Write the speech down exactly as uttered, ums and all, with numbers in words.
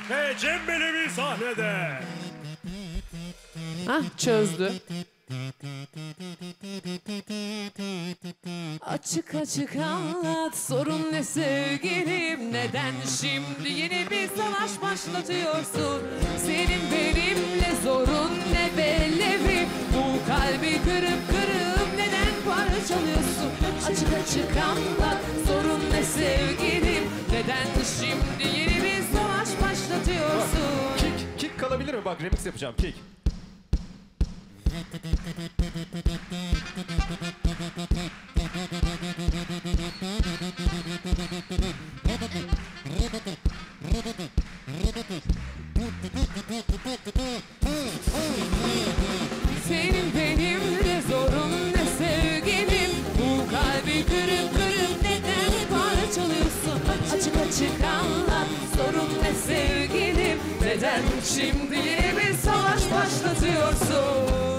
Ve Cem Belevi sahnede. Hah, çözdü. Açık açık anlat, sorun ne sevgilim? Neden şimdi yeni bir savaş başlatıyorsun? Senin benimle zorun ne belli mi? Bu kalbi kırıp kırıp neden parçalıyorsun? Açık açık anlat, sorun ne sevgilim? Neden şimdi yeni bir savaş başlatıyorsun? Kick, kick kalabilir mi? Bak remix yapacağım, kick. Senin benimle zorun ne sevgilim? Bu kalbi kırıp kırıp neden parçalıyorsun? Açık açık anlat, sorun ne sevgilim? Neden şimdi yeni bir savaş başlatıyorsun?